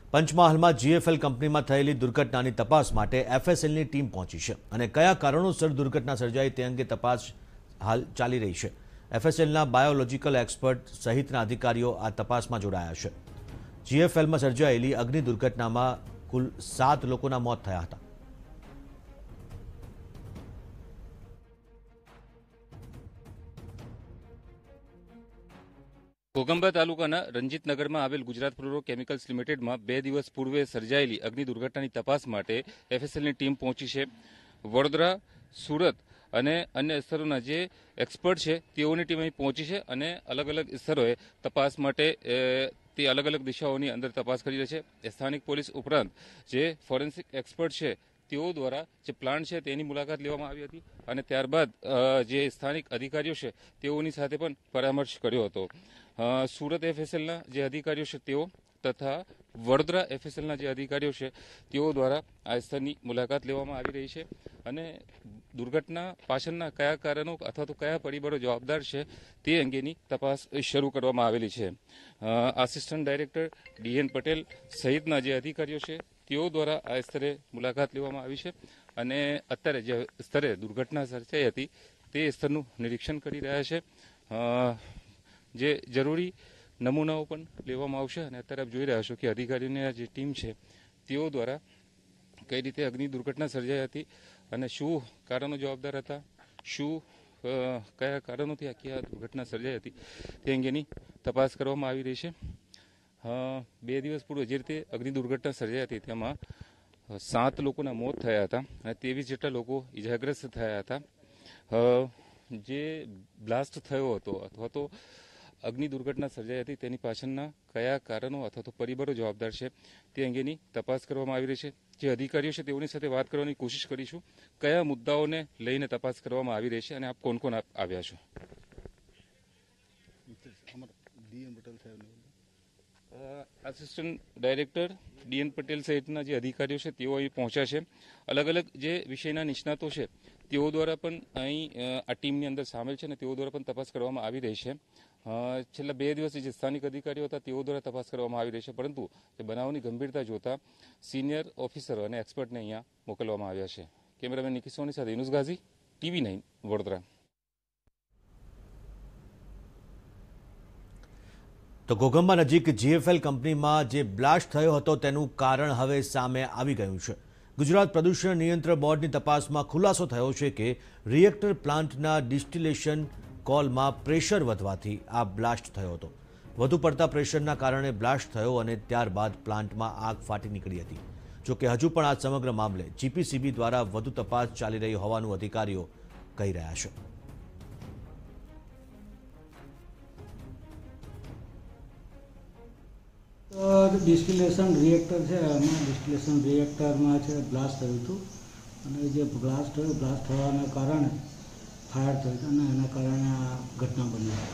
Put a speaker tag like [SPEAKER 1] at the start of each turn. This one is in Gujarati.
[SPEAKER 1] પંચમહાલમાં જીએફએલ કંપનીમાં થયેલી દુર્ઘટનાની તપાસ માટે એફએસએલની ટીમ પહોંચી છે અને કયા કારણોસર દુર્ઘટના સર્જાઈ તે અંગે તપાસ હાલ ચાલી રહી છે। એફએસએલના બાયોલોજીકલ એક્સપર્ટ સહિતના અધિકારીઓ આ તપાસમાં જોડાયા છે। જીએફએલમાં સર્જાયેલી અગ્નિ દુર્ઘટનામાં કુલ 7 લોકોના મોત થયા હતા।
[SPEAKER 2] ઘોઘંબા તાલુકાના રંજીતનગરમાં આવેલ ગુજરાત ફ્લોરો કેમિકલ્સ લિમિટેડમાં 2 દિવસ પૂર્વે સર્જાયેલી અગ્નિ દુર્ઘટનાની તપાસ માટે એફએસએલની ટીમ પહોંચી છે। વડોદરા, સુરત અને અન્ય સ્થળોના જે એક્સપર્ટ છે તેઓની ટીમ અહીં પહોંચી છે અને અલગ અલગ સ્થળોએ તપાસ માટે તે અલગ અલગ દિશાઓની અંદર તપાસ કરી રહી છે। સ્થાનિક પોલીસ ઉપરાંત જે ફોરેન્સિક એક્સપર્ટ છે તેઓ દ્વારા જે પ્લાન્ટ છે તેની મુલાકાત લેવામાં આવી હતી અને ત્યારબાદ જે સ્થાનિક અધિકારીઓ છે તેઓની સાથે પણ પરામર્શ કર્યો હતો। સુરત એફએસએલના જે અધિકારીઓ છે તેઓ તથા વડોદરા એફએસએલના જે અધિકારીઓ છે તેઓ દ્વારા આ સ્થળની મુલાકાત લેવામાં આવી રહી છે અને દુર્ઘટના પાછળના કયા કારણો અથવા તો કયા પરિબળો જવાબદાર છે તે અંગેની તપાસ શરૂ કરવામાં આવેલી છે। આસિસ્ટન્ટ ડાયરેક્ટર ડીએન પટેલ સહિતના જે અધિકારીઓ છે તેઓ દ્વારા આ સ્થળે મુલાકાત લેવામાં આવી છે અને અત્યારે જે સ્થળે દુર્ઘટના સર્જાઈ હતી તે સ્થળનું નિરીક્ષણ કરી રહ્યા છે। જે જરૂરી નમૂનાઓ પણ લેવામાં આવશે અને અત્યારે આપ જોઈ રહ્યા છો કે અધિકારીઓની આ જે ટીમ છે તેઓ દ્વારા કઈ રીતે અગ્નિ દુર્ઘટના સર્જાઈ હતી અને શું કારણો જવાબદાર હતા, શું કયા કારણોથી આખી આ દુર્ઘટના સર્જાઈ હતી તે અંગેની તપાસ કરવામાં આવી રહી છે। 2 દિવસ પૂર્વે જે રીતે અગ્નિ દુર્ઘટના સર્જાઈ હતી તેમાં 7 લોકોના મોત થયા હતા અને 23 જેટલા લોકો ઇજાગ્રસ્ત થયા હતા। જે બ્લાસ્ટ થયો હતો અથવા તો અગ્નિ દુર્ઘટના સર્જાઈ હતી તેની પાછળના કયા કારણો અથવા તો પરિબળો જવાબદાર છે તે અંગેની તપાસ કરવામાં આવી રહી છે। જે અધિકારીઓ છે તેઓની સાથે વાત કરવાની કોશિશ કરીશું, કયા મુદ્દાઓને લઈને તપાસ કરવામાં આવી રહી છે અને આપ કોણ કોણ આવ્યા છો। આસિસ્ટન્ટ ડાયરેક્ટર ડીએન પટેલ સહિતના જે અધિકારીઓ છે તેઓ અહીં પહોંચ્યા છે। અલગ અલગ જે વિષયના નિષ્ણાતો છે તેઓ દ્વારા પણ અહીં આ ટીમની અંદર સામેલ છે અને તેઓ દ્વારા પણ તપાસ કરવામાં આવી રહી છે। છેલ્લા 2 દિવસથી જે સ્થાનિક અધિકારીઓ હતા તેઓ દ્વારા તપાસ કરવામાં આવી રહી છે, પરંતુ તે બનાવની ગંભીરતા જોતા સિનિયર ઓફિસરો અને એક્સપર્ટને અહીંયા મોકલવામાં આવ્યા છે। કેમેરામેન નિકી સોની સાથે યુનુસ ગાઝી, TV9 વડોદરા।
[SPEAKER 1] તો ઘોઘંબા નજીક જીએફએલ કંપનીમાં જે બ્લાસ્ટ થયો હતો તેનું કારણ હવે સામે આવી ગયું છે। ગુજરાત પ્રદૂષણ નિયંત્રણ બોર્ડની તપાસમાં ખુલાસો થયો છે કે રિએક્ટર પ્લાન્ટના ડિસ્ટિલેશન કોલમાં પ્રેશર વધવાથી આ બ્લાસ્ટ થયો હતો। વધુ પડતા પ્રેશરના કારણે બ્લાસ્ટ થયો અને ત્યારબાદ પ્લાન્ટમાં આગ ફાટી નીકળી હતી। જોકે હજુ પણ આ સમગ્ર મામલે જીપીસીબી દ્વારા વધુ તપાસ ચાલી રહી હોવાનું અધિકારીઓ કહી રહ્યા છે।
[SPEAKER 3] ડિસ્ટિલેશન રિએક્ટર છે, એમાં ડિસ્ટિલેશન રિએક્ટરમાં છે બ્લાસ્ટ થયું હતું અને જે બ્લાસ્ટ થવાના કારણે ફાયર થયું હતું અને એના કારણે આ ઘટના બની।